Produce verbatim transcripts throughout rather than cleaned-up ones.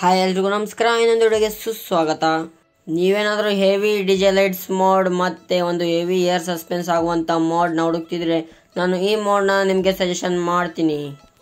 Hi ಎಲ್ರಿಗೂ ನಮಸ್ಕಾರ. ಇನ್ನೊಂದು ವಿಡಿಯೋಗೆ ಸುಸ್ವಾಗತ. ನೀವೇನಾದರೂ ಹೆವಿ ಡಿಜೆಲೈಟ್ಸ್ ಮೋಡ್ ಮತ್ತು ಒಂದು ಹೆವಿ ಏರ್ ಸಸ್ಪೆನ್ಸ್ ಆಗುವಂಥ ಮೋಡ್ನ ಹುಡುಕ್ತಿದ್ರೆ ನಾನು ಈ ಮೋಡ್ನ ನಿಮಗೆ ಸಜೆಷನ್ ಮಾಡ್ತೀನಿ.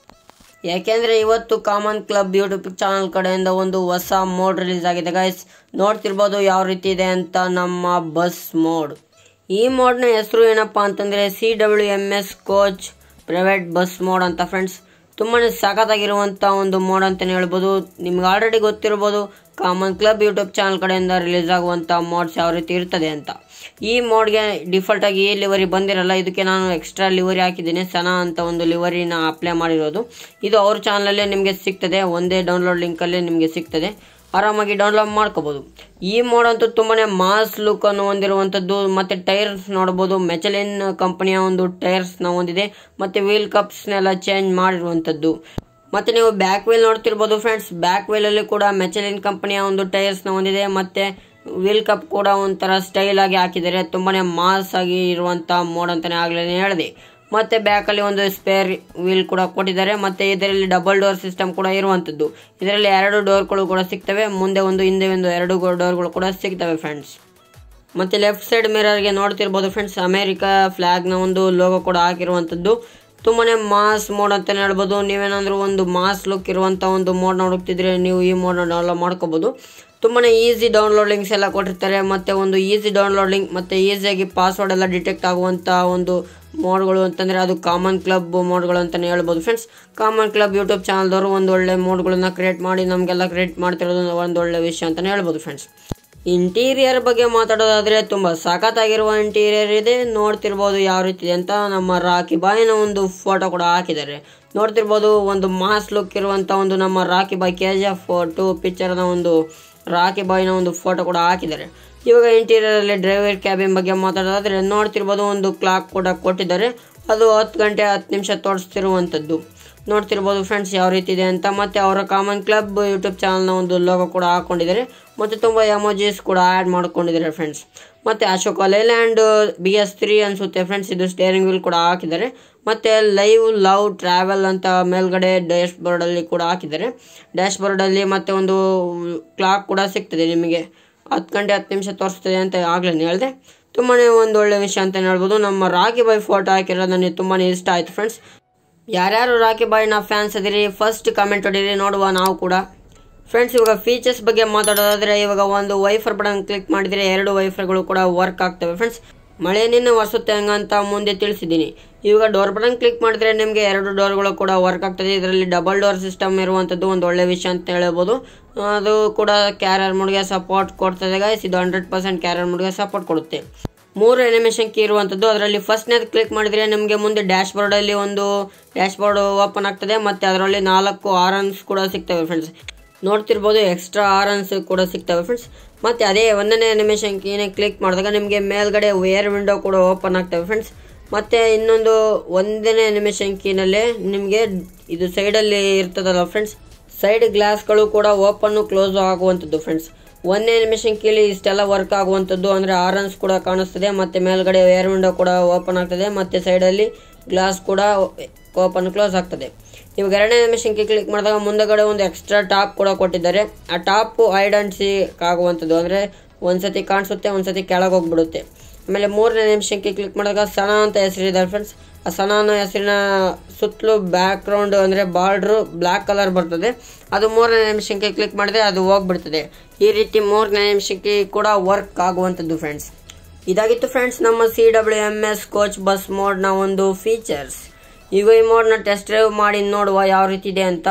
ಯಾಕೆಂದರೆ ಇವತ್ತು ಕಾಮನ್ ಕ್ಲಬ್ ಯೂಟ್ಯೂಬ್ ಚಾನಲ್ ಕಡೆಯಿಂದ ಒಂದು ಹೊಸ ಮೋಡ್ ರಿಲೀಸ್ ಆಗಿದೆ ಗೈಸ್. ನೋಡ್ತಿರ್ಬೋದು ಯಾವ ರೀತಿ ಇದೆ ಅಂತ ನಮ್ಮ ಬಸ್ ಮೋಡ್. ಈ ಮೋಡ್ನ ಹೆಸರು ಏನಪ್ಪ ಅಂತಂದರೆ C W M S coach private bus mod ಅಂತ ಫ್ರೆಂಡ್ಸ್. ತುಂಬಾ ಸಖತ್ತಾಗಿರುವಂಥ ಒಂದು ಮೋಡ್ ಅಂತಲೇ ಹೇಳ್ಬೋದು. ನಿಮ್ಗೆ ಆಲ್ರೆಡಿ ಗೊತ್ತಿರ್ಬೋದು ಕಾಮನ್ ಕ್ಲಬ್ ಯೂಟ್ಯೂಬ್ ಚಾನಲ್ ಕಡೆಯಿಂದ ರಿಲೀಸ್ ಆಗುವಂಥ ಮೋಡ್ಸ್ ಯಾವ ರೀತಿ ಇರ್ತದೆ ಅಂತ. ಈ ಮೋಡ್ಗೆ ಡಿಫಾಲ್ಟಾಗಿ ಈ ಲಿವರಿ ಬಂದಿರಲ್ಲ, ಇದಕ್ಕೆ ನಾನು ಎಕ್ಸ್ಟ್ರಾ ಲಿವರಿ ಹಾಕಿದ್ದೀನಿ. ಸನಾ ಅಂತ ಒಂದು ಲಿವರಿನ ಅಪ್ಲೈ ಮಾಡಿರೋದು. ಇದು ಅವ್ರ ಚಾನಲಲ್ಲೇ ನಿಮಗೆ ಸಿಗ್ತದೆ, ಒಂದೇ ಡೌನ್ಲೋಡ್ ಲಿಂಕಲ್ಲೇ ನಿಮಗೆ ಸಿಗ್ತದೆ, ಆರಾಮಾಗಿ ಡೌನ್ಲೋಡ್ ಮಾಡ್ಕೋಬಹುದು. ಈ ಮೋಡ್ ಅಂತೂ ತುಂಬಾನೇ ಮಾಸ್ ಲುಕ್ ಅನ್ನು ಹೊಂದಿರುವಂತದ್ದು. ಮತ್ತೆ ಟೈರ್ಸ್ ನೋಡಬಹುದು, ಮೆಚಲಿನ್ ಕಂಪನಿಯ ಒಂದು ಟೈರ್ಸ್ ನ ಹೊಂದಿದೆ. ಮತ್ತೆ ವೀಲ್ ಕಪ್ಸ್ ನೆಲ್ಲ ಚೇಂಜ್ ಮಾಡಿರುವಂತದ್ದು. ಮತ್ತೆ ನೀವು ಬ್ಯಾಕ್ ವೀಲ್ ನೋಡ್ತಿರ್ಬೋದು ಫ್ರೆಂಡ್ಸ್. ಬ್ಯಾಕ್ ವೀಲ್ ಅಲ್ಲಿ ಕೂಡ ಮೆಚಲಿನ್ ಕಂಪನಿಯ ಒಂದು ಟೈರ್ಸ್ ನ ಹೊಂದಿದೆ. ಮತ್ತೆ ವೀಲ್ ಕಪ್ ಕೂಡ ಒಂಥರ ಸ್ಟೈಲ್ ಆಗಿ ಹಾಕಿದ್ದಾರೆ. ತುಂಬಾನೇ ಮಾಸ್ ಆಗಿ ಇರುವಂತ ಮೋಡ್ ಅಂತಾನೆ ಆಗ್ಲೇ ಹೇಳಿದೆ. ಮತ್ತೆ ಬ್ಯಾಕ್ ಅಲ್ಲಿ ಒಂದು ಸ್ಪೇರ್ ವೀಲ್ ಕೂಡ ಕೊಟ್ಟಿದ್ದಾರೆ. ಮತ್ತೆ ಇದರಲ್ಲಿ ಡಬಲ್ ಡೋರ್ ಸಿಸ್ಟಮ್ ಕೂಡ ಇರುವಂತದ್ದು. ಇದರಲ್ಲಿ ಎರಡು ಡೋರ್ಗಳು ಕೂಡ ಸಿಗ್ತವೆ, ಮುಂದೆ ಒಂದು ಹಿಂದೆ ಒಂದು ಎರಡು ಡೋರ್ಗಳು ಕೂಡ ಸಿಗ್ತವೆ ಫ್ರೆಂಡ್ಸ್. ಮತ್ತೆ ಲೆಫ್ಟ್ ಸೈಡ್ ಮಿರರ್ಗೆ ನೋಡ್ತಿರ್ಬೋದು ಫ್ರೆಂಡ್ಸ್, ಅಮೆರಿಕಾ ಫ್ಲಾಗ್ ನ ಒಂದು ಲೋಗೋ ಕೂಡ ಹಾಕಿರುವಂತದ್ದು. ತುಂಬಾನೇ ಮಾಸ್ ಮೋಡ್ ಅಂತಾನೆ ಹೇಳ್ಬೋದು. ನೀವೇನಾದ್ರೂ ಒಂದು ಮಾಸ್ ಲುಕ್ ಇರುವಂತ ಒಂದು ಮೋಡ್ ಹುಡುಕ್ತಿದ್ರೆ ನೀವು ಈ ಮೋಡ್ ನ ಡೌನ್ಲೋಡ್ ಮಾಡ್ಕೋಬಹುದು. ತುಂಬಾನೇ ಈಸಿ ಡೌನ್ಲೋಡ್ ಲಿಂಕ್ಸ್ ಎಲ್ಲ ಕೊಟ್ಟಿರ್ತಾರೆ. ಮತ್ತೆ ಒಂದು ಈಸಿ ಡೌನ್ಲೋಡ್ ಲಿಂಕ್ ಮತ್ತೆ ಈಸಿಯಾಗಿ ಪಾಸ್ವರ್ಡ್ ಎಲ್ಲ ಡಿಟೆಕ್ಟ್ ಆಗುವಂತ ಒಂದು ಮೋಡ್ಗಳು ಅಂತಂದ್ರೆ ಅದು ಕಾಮನ್ ಕ್ಲಬ್ ಮೋಡ್ಗಳು ಅಂತಾನೆ ಹೇಳ್ಬೋದು ಫ್ರೆಂಡ್ಸ್. ಕಾಮನ್ ಕ್ಲಬ್ ಯೂಟ್ಯೂಬ್ ಚಾನಲ್ದವರು ಒಂದು ಒಳ್ಳೆ ಮೋಡ್ಗಳನ್ನ ಕ್ರಿಯೇಟ್ ಮಾಡಿ ನಮಗೆಲ್ಲ ಕ್ರಿಯೇಟ್ ಮಾಡ್ತಿರೋದು ಒಂದು ಒಳ್ಳೆ ವಿಷಯ ಅಂತಾನೆ ಹೇಳ್ಬೋದು ಫ್ರೆಂಡ್ಸ್. ಇಂಟೀರಿಯರ್ ಬಗ್ಗೆ ಮಾತಾಡೋದಾದ್ರೆ ತುಂಬಾ ಸಖತ್ತಾಗಿರುವ ಇಂಟೀರಿಯರ್ ಇದೆ. ನೋಡ್ತಿರ್ಬೋದು ಯಾವ ರೀತಿ ಇದೆ ಅಂತ. ನಮ್ಮ ರಾಕಿ ಬಾಯ್ನ ಒಂದು ಫೋಟೋ ಕೂಡ ಹಾಕಿದ್ದಾರೆ. ನೋಡ್ತಿರ್ಬೋದು ಒಂದು ಮಾಸ್ ಲುಕ್ ಇರುವಂತ ಒಂದು ನಮ್ಮ Rocky boy K G F two picture ನ ಒಂದು ರಾಕಿ ಬಾಯ್ನ ಒಂದು ಫೋಟೋ ಕೂಡ ಹಾಕಿದ್ದಾರೆ. ಇವಾಗ ಇಂಟೀರಿಯರ್ ಅಲ್ಲಿ ಡ್ರೈವರ್ ಕ್ಯಾಬಿನ್ ಬಗ್ಗೆ ಮಾತಾಡೋದಾದ್ರೆ ನೋಡ್ತಿರ್ಬೋದು ಒಂದು ಕ್ಲಾಕ್ ಕೂಡ ಕೊಟ್ಟಿದ್ದಾರೆ. ಅದು ಹತ್ತು ಗಂಟೆ ಹತ್ತು ನಿಮಿಷ ತೋರಿಸ್ತಿರುವಂತದ್ದು. ನೋಡ್ತಿರ್ಬೋದು ಫ್ರೆಂಡ್ಸ್ ಯಾವ ರೀತಿ ಇದೆ ಅಂತ. ಮತ್ತೆ ಅವರ ಕಾಮನ್ ಕ್ಲಬ್ ಯೂಟ್ಯೂಬ್ ಚಾನಲ್ ನ ಒಂದು ಲೋಗೋ ಕೂಡ ಹಾಕೊಂಡಿದ್ದಾರೆ. ಮತ್ತೆ ತುಂಬಾ ಎಮೋಜಿಸ್ ಕೂಡ ಆಡ್ ಮಾಡ್ಕೊಂಡಿದ್ದಾರೆ ಫ್ರೆಂಡ್ಸ್. ಮತ್ತೆ Ashok Leyland B S three ಅನ್ಸುತ್ತೆ ಫ್ರೆಂಡ್ಸ್. ಇದು ಸ್ಟೇರಿಂಗ್ ವೀಲ್ ಕೂಡ ಹಾಕಿದ್ದಾರೆ. ಮತ್ತೆ ಲೈವ್ ಲವ್ ಟ್ರಾವೆಲ್ ಅಂತ ಮೇಲ್ಗಡೆ ಡ್ಯಾಶ್ ಬೋರ್ಡ್ ಅಲ್ಲಿ ಕೂಡ ಹಾಕಿದ್ದಾರೆ. ಡ್ಯಾಶ್ ಬೋರ್ಡ್ ಅಲ್ಲಿ ಮತ್ತೆ ಒಂದು ಕ್ಲಾಕ್ ಕೂಡ ಸಿಗ್ತದೆ ನಿಮಗೆ. ಹತ್ತು ಗಂಟೆ ಹತ್ತು ನಿಮಿಷ ತೋರಿಸ್ತದೆ ಅಂತ ಆಗ್ಲೇ ಹೇಳಿದೆ. ತುಂಬಾನೇ ಒಂದು ಒಳ್ಳೆ ವಿಷಯ ಅಂತ ಹೇಳ್ಬೋದು. ನಮ್ಮ ರಾಕಿ ಬಾಯ್ ಫೋಟೋ ಹಾಕಿರೋದು ನನಗೆ ತುಂಬಾನೇ ಇಷ್ಟ ಆಯ್ತು ಫ್ರೆಂಡ್ಸ್. ಯಾರ್ಯಾರು ರಾಕಿ ಬಾಯ್ನ ಫ್ಯಾನ್ಸ್ ಅದಿರಿ ಫಸ್ಟ್ ಕಮೆಂಟ್ ಹೊಡೀರಿ, ನೋಡುವ ನಾವು ಕೂಡ ಫ್ರೆಂಡ್ಸ್. ಇವಾಗ ಫೀಚರ್ಸ್ ಬಗ್ಗೆ ಮಾತಾಡೋದಾದ್ರೆ ಇವಾಗ ಒಂದು ವೈಫರ್ ಬಟನ್ ಕ್ಲಿಕ್ ಮಾಡಿದ್ರೆ ಎರಡು ವೈಫರ್ಗಳು ಕೂಡ ವರ್ಕ್ ಆಗ್ತವೆ ಫ್ರೆಂಡ್ಸ್. ಮಳೆ ನಿನ್ನೆ ಒರೆಸುತ್ತೆ ಹಂಗಂತ ಮುಂದೆ ತಿಳಿಸಿದ್ದೀನಿ. ಇವಾಗ ಡೋರ್ ಬಟನ್ ಕ್ಲಿಕ್ ಮಾಡಿದ್ರೆ ನಿಮಗೆ ಎರಡು ಡೋರ್ಗಳು ಕೂಡ ವರ್ಕ್ ಆಗ್ತದೆ. ಇದರಲ್ಲಿ ಡಬಲ್ ಡೋರ್ ಸಿಸ್ಟಮ್ ಇರುವಂತದ್ದು ಒಂದು ಒಳ್ಳೆ ವಿಷಯ ಅಂತ ಹೇಳ್ಬೋದು. ಅದು ಕೂಡ ಕ್ಯಾರಿಯರ್ ಮೋಡ್ಗೆ ಸಪೋರ್ಟ್ ಕೊಡ್ತದೆ ಗೈಸ್. ಇದು ಹಂಡ್ರೆಡ್ ಪರ್ಸೆಂಟ್ ಕ್ಯಾರಿಯರ್ ಮೋಡ್ಗೆ ಸಪೋರ್ಟ್ ಕೊಡುತ್ತೆ. ಮೂರು ಅನಿಮೇಷನ್ ಕೀ ಇರುವಂತದ್ದು. ಅದರಲ್ಲಿ ಫಸ್ಟ್ನೇ ಕ್ಲಿಕ್ ಮಾಡಿದ್ರೆ ನಿಮಗೆ ಮುಂದೆ ಡ್ಯಾಶ್ ಬೋರ್ಡ್ ಅಲ್ಲಿ ಒಂದು ಡ್ಯಾಶ್ ಬೋರ್ಡ್ ಓಪನ್ ಆಗ್ತದೆ. ಮತ್ತೆ ಅದರಲ್ಲಿ ನಾಲ್ಕು ಆರನ್ಸ್ ಕೂಡ ಸಿಗ್ತವೆ ಫ್ರೆಂಡ್ಸ್. ನೋಡ್ತಿರ್ಬೋದು ಎಕ್ಸ್ಟ್ರಾ ಆರನ್ಸ್ ಕೂಡ ಸಿಗ್ತವೆ ಫ್ರೆಂಡ್ಸ್. ಮತ್ತೆ ಅದೇ ಒಂದನೇ ಅನಿಮೇಷನ್ ಕೀನೇ ಕ್ಲಿಕ್ ಮಾಡಿದಾಗ ನಿಮಗೆ ಮೇಲ್ಗಡೆ ವೇರ್ ವಿಂಡೋ ಕೂಡ ಓಪನ್ ಆಗ್ತವೆ ಫ್ರೆಂಡ್ಸ್. ಮತ್ತೆ ಇನ್ನೊಂದು ಒಂದನೇ ಅನಿಮೇಷನ್ ಕೀನಲ್ಲೇ ನಿಮಗೆ ಇದು ಸೈಡಲ್ಲಿ ಇರ್ತದಲ್ಲ ಫ್ರೆಂಡ್ಸ್, ಸೈಡ್ ಗ್ಲಾಸ್ಗಳು ಕೂಡ ಓಪನ್ ಕ್ಲೋಸ್ ಆಗುವಂಥದ್ದು ಫ್ರೆಂಡ್ಸ್. ಒಂದನೇ ಅನಿಮೇಷನ್ ಕೀಲಿ ಇಷ್ಟೆಲ್ಲ ವರ್ಕ್ ಆಗುವಂಥದ್ದು ಅಂದರೆ ಆರನ್ಸ್ ಕೂಡ ಕಾಣಿಸ್ತದೆ. ಮತ್ತೆ ಮೇಲ್ಗಡೆ ವೇರ್ ವಿಂಡೋ ಕೂಡ ಓಪನ್ ಆಗ್ತದೆ. ಮತ್ತೆ ಸೈಡಲ್ಲಿ ಗ್ಲಾಸ್ ಕೂಡ ಓಪನ್ ಕ್ಲೋಸ್ ಆಗ್ತದೆ. ಇವಾಗ ಎರಡನೇ ಅನಿಮೇಷನ್ ಕೀ ಕ್ಲಿಕ್ ಮಾಡಿದಾಗ ಮುಂದಗಡೆ ಒಂದು ಎಕ್ಸ್ಟ್ರಾ ಟಾಪ್ ಕೂಡ ಕೊಟ್ಟಿದ್ದಾರೆ. ಆ ಟಾಪ್ ಹೈಡ್ ಅಂಡ್ ಸೀಕ್ ಆಗುವಂಥದ್ದು, ಅಂದರೆ ಒಂದ್ಸತಿ ಕಾಣಿಸುತ್ತೆ ಒಂದ್ಸತಿ ಕೆಳಗೆ ಹೋಗ್ಬಿಡುತ್ತೆ. ಆಮೇಲೆ ಮೂರನೇ ಅನಿಮೇಷನ್ ಕೀ ಕ್ಲಿಕ್ ಮಾಡಿದಾಗ ಸನಾ ಅಂತ ಹೆಸರಿದ್ದಾರೆ ಫ್ರೆಂಡ್ಸ್. ಆ ಸನಾನ ಹೆಸರಿನ ಸುತ್ತಲೂ ಬ್ಯಾಕ್ ಗ್ರೌಂಡ್ ಅಂದರೆ ಬಾರ್ಡ್ರು ಬ್ಲ್ಯಾಕ್ ಕಲರ್ ಬರ್ತದೆ. ಅದು ಮೂರನೇ ಅನಿಮೇಷನ್ ಕೀ ಕ್ಲಿಕ್ ಮಾಡಿದ್ರೆ ಅದು ಹೋಗ್ಬಿಡ್ತದೆ. ಈ ರೀತಿ ಮೂರನೇ ಅನಿಮೇಷನ್ ಕೀ ಕೂಡ ವರ್ಕ್ ಆಗುವಂಥದ್ದು ಫ್ರೆಂಡ್ಸ್. ಇದಾಗಿತ್ತು ಫ್ರೆಂಡ್ಸ್ ನಮ್ಮ C W M S coach bus ಮೋಡ್ನ ಒಂದು ಫೀಚರ್ಸ್. ಈಗ ಈ ಮೋಡ್ನ ಟೆಸ್ಟ್ ಡ್ರೈವ್ ಮಾಡಿ ನೋಡುವ ಯಾವ ರೀತಿ ಇದೆ ಅಂತ.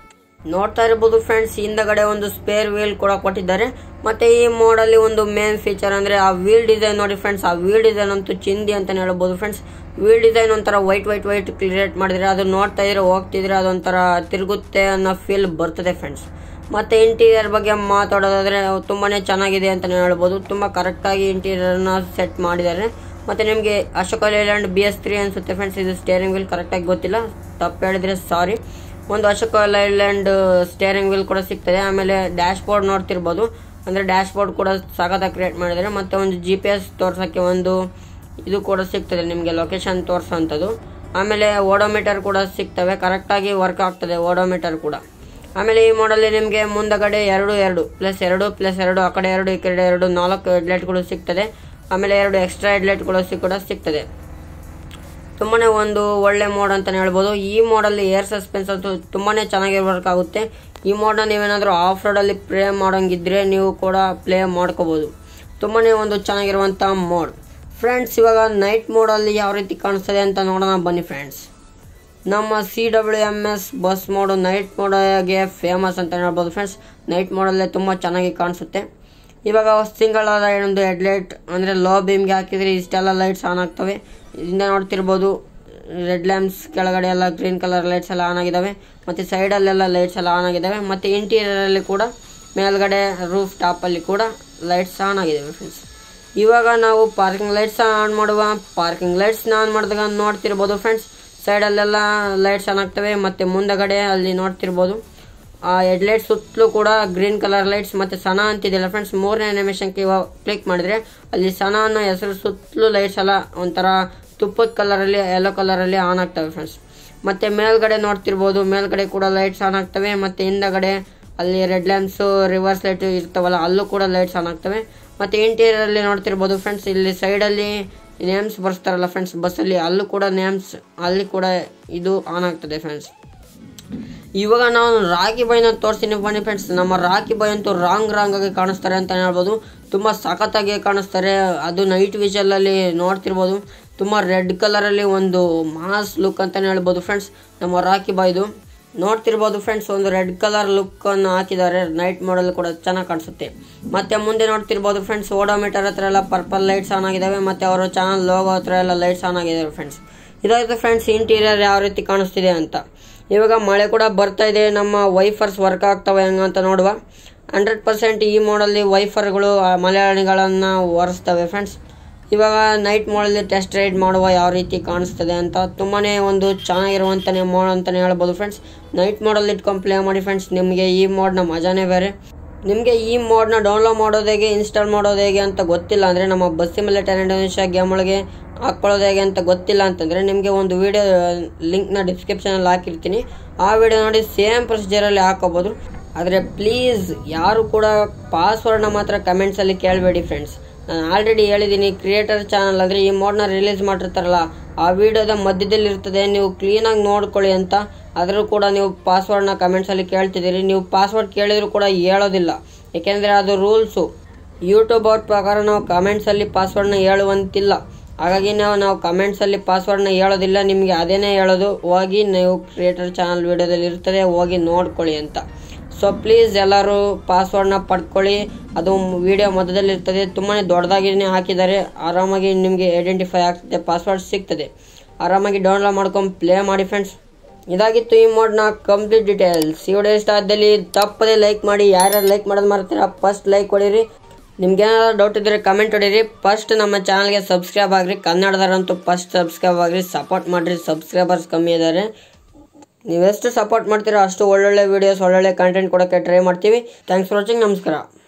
ನೋಡ್ತಾ ಇರ್ಬೋದು ಫ್ರೆಂಡ್ಸ್, ಹಿಂದಗಡೆ ಒಂದು ಸ್ಪೇರ್ ವೀಲ್ ಕೂಡ ಕೊಟ್ಟಿದ್ದಾರೆ. ಮತ್ತೆ ಈ ಮೋಡಲ್ಲಿ ಒಂದು ಮೇನ್ ಫೀಚರ್ ಅಂದ್ರೆ ಆ ವೀಲ್ ಡಿಸೈನ್ ನೋಡಿ ಫ್ರೆಂಡ್ಸ್. ಆ ವೀಲ್ ಡಿಸೈನ್ ಅಂತೂ ಚಿಂದಿ ಅಂತಾನೆ ಹೇಳ್ಬೋದು ಫ್ರೆಂಡ್ಸ್. ವೀಲ್ ಡಿಸೈನ್ ಒಂಥರ ವೈಟ್ ವೈಟ್ ವೈಟ್ ಕ್ರಿಯೇಟ್ ಮಾಡಿದ್ರೆ ಅದು ನೋಡ್ತಾ ಇದ್ರೆ ಹೋಗ್ತಿದ್ರೆ ಅದೊಂಥರ ತಿರುಗುತ್ತೆ ಅನ್ನೋ ಫೀಲ್ ಬರ್ತದೆ ಫ್ರೆಂಡ್ಸ್. ಮತ್ತೆ ಇಂಟೀರಿಯರ್ ಬಗ್ಗೆ ಮಾತಾಡೋದಾದ್ರೆ ತುಂಬಾನೇ ಚೆನ್ನಾಗಿದೆ ಅಂತಾನೆ ಹೇಳ್ಬೋದು. ತುಂಬಾ ಕರೆಕ್ಟ್ ಆಗಿ ಇಂಟೀರಿಯರ್ ನ ಸೆಟ್ ಮಾಡಿದ್ದಾರೆ. ಮತ್ತೆ ನಿಮಗೆ Ashok Leyland B S three ಅನ್ಸುತ್ತೆ ಫ್ರೆಂಡ್ಸ್. ಇದು ಸ್ಟೇರಿಂಗ್ ವೀಲ್ ಕರೆಕ್ಟ್ ಆಗಿ ಗೊತ್ತಿಲ್ಲ, ತಪ್ಪು ಹೇಳಿದ್ರೆ ಸಾರಿ. ಒಂದು ಅಶೋಕ ಲೈಲ್ಯಾಂಡ್ ಸ್ಟೇರಿಂಗ್ ವೀಲ್ ಕೂಡ ಸಿಗ್ತದೆ. ಆಮೇಲೆ ಡ್ಯಾಶ್ ಬೋರ್ಡ್ ನೋಡ್ತಿರ್ಬೋದು, ಅಂದ್ರೆ ಡ್ಯಾಶ್ ಬೋರ್ಡ್ ಕೂಡ ಸಖತ್ತಾಗಿ ಕ್ರಿಯೇಟ್ ಮಾಡಿದ್ದಾರೆ. ಮತ್ತೆ ಒಂದು ಜಿ ಪಿ ಎಸ್ ತೋರ್ಸಕ್ಕೆ ಒಂದು ಇದು ಕೂಡ ಸಿಗ್ತದೆ ನಿಮಗೆ, ಲೊಕೇಶನ್ ತೋರಿಸೋಂಥದ್ದು. ಆಮೇಲೆ ಓಡೋಮೀಟರ್ ಕೂಡ ಸಿಗ್ತವೆ, ಕರೆಕ್ಟ್ ಆಗಿ ವರ್ಕ್ ಆಗ್ತದೆ ಓಡೋಮೀಟರ್ ಕೂಡ. ಆಮೇಲೆ ಈ ಮಾಡಲ್ ನಿಮಗೆ ಮುಂದಗಡೆ ಎರಡು ಎರಡು ಪ್ಲಸ್ ಎರಡು ಪ್ಲಸ್ ಎರಡು ಆ ಕಡೆ ಎರಡು ಈ ಕಡೆ ಎರಡು ನಾಲ್ಕು ಹೆಡ್ಲೈಟ್ಗಳು ಸಿಗ್ತದೆ. ಆಮೇಲೆ ಎರಡು ಎಕ್ಸ್ಟ್ರಾ ಹೆಡ್ಲೈಟ್ಗಳು ಕೂಡ ಸಿಗ್ತದೆ. ತುಂಬಾನೇ ಒಂದು ಒಳ್ಳೆ ಮೋಡ್ ಅಂತಾನೆ ಹೇಳ್ಬೋದು. ಈ ಮೋಡಲ್ಲಿ ಏರ್ ಸಸ್ಪೆನ್ಸ್ ಅಂತೂ ತುಂಬಾನೇ ಚೆನ್ನಾಗಿ ವರ್ಕ್ ಆಗುತ್ತೆ. ಈ ಮೋಡ್ನ ನೀವೇನಾದರೂ ಆಫ್ ರೋಡಲ್ಲಿ ಪ್ಲೇ ಮಾಡೋಂಗಿದ್ರೆ ನೀವು ಕೂಡ ಪ್ಲೇ ಮಾಡ್ಕೋಬಹುದು. ತುಂಬಾನೇ ಒಂದು ಚೆನ್ನಾಗಿರುವಂಥ ಮೋಡ್ ಫ್ರೆಂಡ್ಸ್. ಇವಾಗ ನೈಟ್ ಮೋಡಲ್ಲಿ ಯಾವ ರೀತಿ ಕಾಣಿಸ್ತದೆ ಅಂತ ನೋಡೋಣ ಬನ್ನಿ ಫ್ರೆಂಡ್ಸ್. ನಮ್ಮ C W M S bus mode night ಮೋಡ್ಗೆ ಫೇಮಸ್ ಅಂತ ಹೇಳ್ಬೋದು ಫ್ರೆಂಡ್ಸ್. ನೈಟ್ ಮೋಡಲ್ಲೇ ತುಂಬ ಚೆನ್ನಾಗಿ ಕಾಣಿಸುತ್ತೆ. ಇವಾಗ ಸಿಂಗಲ್ ಆದ ಒಂದು ಹೆಡ್ಲೈಟ್ ಅಂದರೆ ಲೋ ಬೀಮ್ಗೆ ಹಾಕಿದರೆ ಇಷ್ಟೆಲ್ಲ ಲೈಟ್ಸ್ ಆನ್ ಆಗ್ತವೆ. ಇದರಿಂದ ನೋಡ್ತಿರ್ಬೋದು ರೆಡ್ ಲ್ಯಾಂಪ್ಸ್ ಕೆಳಗಡೆ ಎಲ್ಲ ಗ್ರೀನ್ ಕಲರ್ ಲೈಟ್ಸ್ ಎಲ್ಲ ಆನ್ ಆಗಿದ್ದಾವೆ. ಮತ್ತು ಸೈಡಲ್ಲೆಲ್ಲ ಲೈಟ್ಸ್ ಎಲ್ಲ ಆನ್ ಆಗಿದ್ದಾವೆ. ಮತ್ತು ಇಂಟೀರಿಯರಲ್ಲಿ ಕೂಡ ಮೇಲ್ಗಡೆ ರೂಫ್ ಟಾಪಲ್ಲಿ ಕೂಡ ಲೈಟ್ಸ್ ಆನ್ ಆಗಿದ್ದಾವೆ ಫ್ರೆಂಡ್ಸ್. ಇವಾಗ ನಾವು ಪಾರ್ಕಿಂಗ್ ಲೈಟ್ಸ್ ಆನ್ ಮಾಡುವ ಪಾರ್ಕಿಂಗ್ ಲೈಟ್ಸ್ನ ಆನ್ ಮಾಡಿದಾಗ ನೋಡ್ತಿರ್ಬೋದು ಫ್ರೆಂಡ್ಸ್, ಸೈಡಲ್ಲೆಲ್ಲ ಲೈಟ್ಸ್ ಆನ್ ಆಗ್ತವೆ. ಮತ್ತು ಮುಂದಗಡೆ ಅಲ್ಲಿ ನೋಡ್ತಿರ್ಬೋದು ಆ ಹೆಡ್ಲೈಟ್ ಸುತ್ತಲೂ ಕೂಡ ಗ್ರೀನ್ ಕಲರ್ ಲೈಟ್ಸ್ ಮತ್ತು ಸನ ಅಂತಿದೆಯಲ್ಲ ಫ್ರೆಂಡ್ಸ್, ಮೂರನೇ ಅನಿಮೇಷನ್ಗೆ ಇವಾಗ ಕ್ಲಿಕ್ ಮಾಡಿದ್ರೆ ಅಲ್ಲಿ ಸನ ಅನ್ನೋ ಹೆಸರು ಸುತ್ತಲೂ ಲೈಟ್ಸ್ ಎಲ್ಲ ಒಂಥರ ತುಪ್ಪದ ಕಲರಲ್ಲಿ ಯೆಲ್ಲೋ ಕಲರಲ್ಲಿ ಆನ್ ಆಗ್ತವೆ ಫ್ರೆಂಡ್ಸ್. ಮತ್ತು ಮೇಲ್ಗಡೆ ನೋಡ್ತಿರ್ಬೋದು ಮೇಲ್ಗಡೆ ಕೂಡ ಲೈಟ್ಸ್ ಆನ್ ಆಗ್ತವೆ. ಮತ್ತು ಹಿಂದಗಡೆ ಅಲ್ಲಿ ರೆಡ್ ಲ್ಯಾಂಪ್ಸು ರಿವರ್ಸ್ ಲೈಟ್ ಇರ್ತಾವಲ್ಲ ಅಲ್ಲೂ ಕೂಡ ಲೈಟ್ಸ್ ಆನ್ ಆಗ್ತವೆ. ಮತ್ತು ಇಂಟೀರಿಯರಲ್ಲಿ ನೋಡ್ತಿರ್ಬೋದು ಫ್ರೆಂಡ್ಸ್, ಇಲ್ಲಿ ಸೈಡಲ್ಲಿ ನೇಮ್ಸ್ ಬರ್ಸ್ತಾರಲ್ಲ ಫ್ರೆಂಡ್ಸ್ ಬಸ್ಸಲ್ಲಿ, ಅಲ್ಲೂ ಕೂಡ ನೇಮ್ಸ್ ಅಲ್ಲಿ ಕೂಡ ಇದು ಆನ್ ಆಗ್ತದೆ ಫ್ರೆಂಡ್ಸ್. ಇವಾಗ ನಾವು ರಾಕಿ ಬಾಯ್ನ ತೋರಿಸ್ತೀನಿ ಬನ್ನಿ ಫ್ರೆಂಡ್ಸ್. ನಮ್ಮ ರಾಕಿ ಬಾಯ್ ಅಂತೂ ರಾಂಗ್ ರಾಂಗ್ ಆಗಿ ಕಾಣಿಸ್ತಾರೆ ಅಂತ ಹೇಳ್ಬೋದು. ತುಂಬ ಸಖತ್ತಾಗಿ ಕಾಣಿಸ್ತಾರೆ. ಅದು ನೈಟ್ ವಿಷಲಲ್ಲಿ ನೋಡ್ತಿರ್ಬೋದು ತುಂಬ ರೆಡ್ ಕಲರಲ್ಲಿ ಒಂದು ಮಾಸ್ ಲುಕ್ ಅಂತಲೇ ಹೇಳ್ಬೋದು ಫ್ರೆಂಡ್ಸ್. ನಮ್ಮ ರಾಕಿ ಬಾಯ್ದು ನೋಡ್ತಿರ್ಬೋದು ಫ್ರೆಂಡ್ಸ್, ಒಂದು ರೆಡ್ ಕಲರ್ ಲುಕ್ಕನ್ನು ಹಾಕಿದ್ದಾರೆ. ನೈಟ್ ಮಾಡಲ್ ಕೂಡ ಚೆನ್ನಾಗಿ ಕಾಣಿಸುತ್ತೆ. ಮತ್ತು ಮುಂದೆ ನೋಡ್ತಿರ್ಬೋದು ಫ್ರೆಂಡ್ಸ್, ಓಡೋಮೀಟರ್ ಹತ್ರ ಎಲ್ಲ ಪರ್ಪಲ್ ಲೈಟ್ಸ್ ಆನ್ ಆಗಿದ್ದಾವೆ. ಮತ್ತು ಅವರ ಚಾನಲ್ ಲೋಗೋ ಹತ್ರ ಎಲ್ಲ ಲೈಟ್ಸ್ ಆನ್ ಆಗಿದ್ದಾವೆ ಫ್ರೆಂಡ್ಸ್. ಇದಾಯಿತು ಫ್ರೆಂಡ್ಸ್ ಇಂಟೀರಿಯರ್ ಯಾವ ರೀತಿ ಕಾಣಿಸ್ತಿದೆ ಅಂತ. ಇವಾಗ ಮಳೆ ಕೂಡ ಬರ್ತಾ ಇದೆ, ನಮ್ಮ ವೈಫರ್ಸ್ ವರ್ಕ್ ಆಗ್ತವೆ ಹೆಂಗಂತ ನೋಡುವ. ಹಂಡ್ರೆಡ್ ಪರ್ಸೆಂಟ್ ಈ ಮೋಡಲ್ಲಿ ವೈಫರ್ಗಳು ಮಲಯಾಳಿಗಳನ್ನು ಒರೆಸ್ತವೆ ಫ್ರೆಂಡ್ಸ್. ಇವಾಗ ನೈಟ್ ಮೋಡಲ್ಲಿ ಟೆಸ್ಟ್ ರೈಡ್ ಮಾಡುವ ಯಾವ ರೀತಿ ಕಾಣಿಸ್ತದೆ ಅಂತ. ತುಂಬಾ ಒಂದು ಚೆನ್ನಾಗಿರುವಂಥನೇ ಮೋಡ್ ಅಂತಲೇ ಹೇಳ್ಬೋದು ಫ್ರೆಂಡ್ಸ್. ನೈಟ್ ಮೋಡಲ್ಲಿ ಇಟ್ಕೊಂಡು ಪ್ಲೇ ಮಾಡಿ ಫ್ರೆಂಡ್ಸ್, ನಿಮಗೆ ಈ ಮೋಡ್ನ ಮಜಾನೇ ಬೇರೆ. ನಿಮಗೆ ಈ ಮೋಡ್ನ ಡೌನ್ಲೋಡ್ ಮಾಡೋದು ಹೇಗೆ ಇನ್ಸ್ಟಾಲ್ ಮಾಡೋದು ಹೇಗೆ ಅಂತ ಗೊತ್ತಿಲ್ಲ ಅಂದರೆ, ನಮ್ಮ ಬಸ್ ಸಿಮ್ಯುಲೇಟರ್ ಇಂಡೋನೇಷ್ಯಾ ಗೇಮ್ ಒಳಗೆ ಹಾಕ್ಕೊಳ್ಳೋದು ಹೇಗೆ ಅಂತ ಗೊತ್ತಿಲ್ಲ ಅಂತಂದರೆ, ನಿಮಗೆ ಒಂದು ವೀಡಿಯೋ ಲಿಂಕ್ನ ಡಿಸ್ಕ್ರಿಪ್ಷನಲ್ಲಿ ಹಾಕಿರ್ತೀನಿ. ಆ ವಿಡಿಯೋ ನೋಡಿ ಸೇಮ್ ಪ್ರೊಸೀಜರಲ್ಲಿ ಹಾಕೋಬೋದು. ಆದರೆ ಪ್ಲೀಸ್ ಯಾರು ಕೂಡ ಪಾಸ್ವರ್ಡ್ನ ಮಾತ್ರ ಕಮೆಂಟ್ಸಲ್ಲಿ ಕೇಳಬೇಡಿ ಫ್ರೆಂಡ್ಸ್. ನಾನು ಆಲ್ರೆಡಿ ಹೇಳಿದ್ದೀನಿ, ಕ್ರಿಯೇಟರ್ ಚಾನಲ್ ಅಂದರೆ ಈ ಮೋಡ್ನ ರಿಲೀಸ್ ಮಾಡಿರ್ತಾರಲ್ಲ ಆ ವಿಡಿಯೋದ ಮಧ್ಯದಲ್ಲಿ ಇರ್ತದೆ, ನೀವು ಕ್ಲೀನಾಗಿ ನೋಡ್ಕೊಳ್ಳಿ ಅಂತ. ಆದರೂ ಕೂಡ ನೀವು ಪಾಸ್ವರ್ಡ್ನ ಕಮೆಂಟ್ಸಲ್ಲಿ ಕೇಳ್ತಿದ್ದೀರಿ. ನೀವು ಪಾಸ್ವರ್ಡ್ ಕೇಳಿದರೂ ಕೂಡ ಹೇಳೋದಿಲ್ಲ, ಏಕೆಂದರೆ ಅದು ರೂಲ್ಸು. ಯೂಟ್ಯೂಬ್ ಅವ್ರ ಪ್ರಕಾರ ನಾವು ಕಮೆಂಟ್ಸಲ್ಲಿ ಪಾಸ್ವರ್ಡ್ನ ಹೇಳುವಂತಿಲ್ಲ. ಹಾಗಾಗಿ ನಾವು ನಾವು ಕಮೆಂಟ್ಸಲ್ಲಿ ಪಾಸ್ವರ್ಡ್ನ ಹೇಳೋದಿಲ್ಲ, ನಿಮಗೆ ಅದೇನೇ ಹೇಳೋದು. ಹೋಗಿ ನೀವು ಕ್ರಿಯೇಟರ್ ಚಾನಲ್ ವಿಡಿಯೋದಲ್ಲಿ ಇರ್ತದೆ, ಹೋಗಿ ನೋಡ್ಕೊಳ್ಳಿ ಅಂತ. ಸೊ ಪ್ಲೀಸ್ ಎಲ್ಲರೂ ಪಾಸ್ವರ್ಡ್ನ ಪಡ್ಕೊಳ್ಳಿ. ಅದು ವಿಡಿಯೋ ಮಧ್ಯದಲ್ಲಿ ಇರ್ತದೆ, ತುಂಬಾ ದೊಡ್ಡದಾಗಿನೇ ಹಾಕಿದ್ದಾರೆ. ಆರಾಮಾಗಿ ನಿಮಗೆ ಐಡೆಂಟಿಫೈ ಆಗ್ತದೆ, ಪಾಸ್ವರ್ಡ್ ಸಿಗ್ತದೆ. ಆರಾಮಾಗಿ ಡೌನ್ಲೋಡ್ ಮಾಡ್ಕೊಂಡು ಪ್ಲೇ ಮಾಡಿ ಫ್ರೆಂಡ್ಸ್. ಇದಾಗಿತ್ತು ಈ ಮೋಡ್ನ ಕಂಪ್ಲೀಟ್ ಡೀಟೇಲ್ಸ್. ಈ ವಿಡಿಯೋ ಇಷ್ಟ ಆದಲ್ಲಿ ತಪ್ಪದೇ ಲೈಕ್ ಮಾಡಿ. ಯಾರ್ಯಾರು ಲೈಕ್ ಮಾಡೋದು ಮಾಡ್ತೀರಾ ಫಸ್ಟ್ ಲೈಕ್ ಹೊಡೀರಿ. ನಿಮ್ಗೇನಾದ್ರು ಡೌಟ್ ಇದ್ದರೆ ಕಮೆಂಟ್ ಹೊಡೀರಿ. ಫಸ್ಟ್ ನಮ್ಮ ಚಾನಲ್ಗೆ ಸಬ್ಸ್ಕ್ರೈಬ್ ಆಗಿರಿ. ಕನ್ನಡದವರಂತೂ ಫಸ್ಟ್ ಸಬ್ಸ್ಕ್ರೈಬ್ ಆಗಿರಿ, ಸಪೋರ್ಟ್ ಮಾಡಿರಿ. ಸಬ್ಸ್ಕ್ರೈಬರ್ಸ್ ಕಮ್ಮಿ ಇದ್ದಾರೆ. ನೀವೆಷ್ಟು ಸಪೋರ್ಟ್ ಮಾಡ್ತೀರೋ ಅಷ್ಟು ಒಳ್ಳೊಳ್ಳೆ ವೀಡಿಯೋಸ್ ಒಳ್ಳೊಳ್ಳೆ ಕಂಟೆಂಟ್ ಕೊಡೋಕ್ಕೆ ಟ್ರೈ ಮಾಡ್ತೀವಿ. Thanks for watching. ನಮಸ್ಕಾರ.